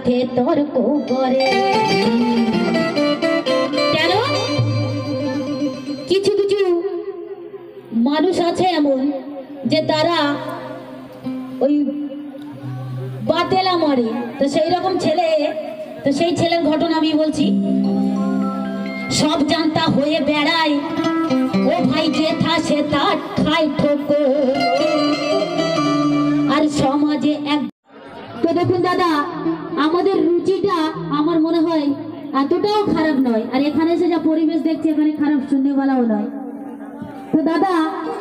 সাথে তর্ক করে। কেন? কিছু কিছু মানুষ আছে এমন যে তারা ওই বাতেলা মারে, তো সেই রকম ছেলে, তো সেই ছেলের ঘটনা আমি বলছি। সব জানতা হয়ে বেড়ায়, ও ভাই যেথা সে তার খায় ঠোকর, আর সমাজে এক। তো দেখুন দাদা, আমাদের রুচিটা আমার মনে হয় এতটাও খারাপ নয়, আর এখানে এসে যা পরিবেশ দেখছি এখানে খারাপ শুননেওয়ালাও নয়। তো দাদা,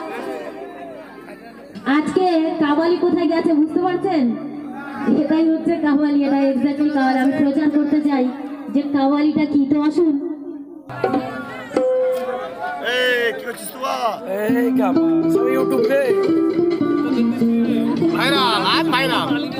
আজকে কাওয়ালি কোথায় গেছে বুঝতে পারছেন? এটাই হচ্ছে কাওয়ালি, এটা এক্স্যাক্টলি কাওয়ালি। আমি প্রচার করতে চাই যে কাওয়ালিটা কি। তো আসুন। কি করছিস তোরা? এই কামা সব ইউটিউবে ভাইরাল ভাইরাল